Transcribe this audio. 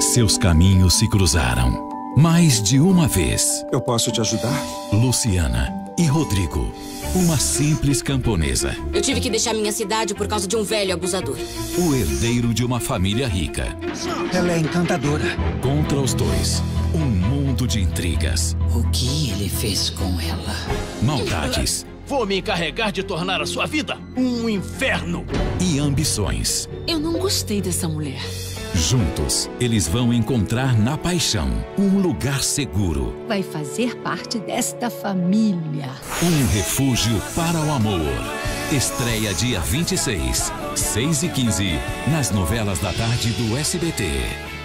Seus caminhos se cruzaram mais de uma vez. Eu posso te ajudar? Luciana e Rodrigo, uma simples camponesa. Eu tive que deixar minha cidade por causa de um velho abusador. O herdeiro de uma família rica. Ela é encantadora. Contra os dois, um mundo de intrigas. O que ele fez com ela? Maldades. Vou me encarregar de tornar a sua vida um inferno. E ambições. Eu não gostei dessa mulher. Juntos, eles vão encontrar na paixão um lugar seguro. Vai fazer parte desta família. Um refúgio para o amor. Estreia dia 26, 6h15, nas novelas da tarde do SBT.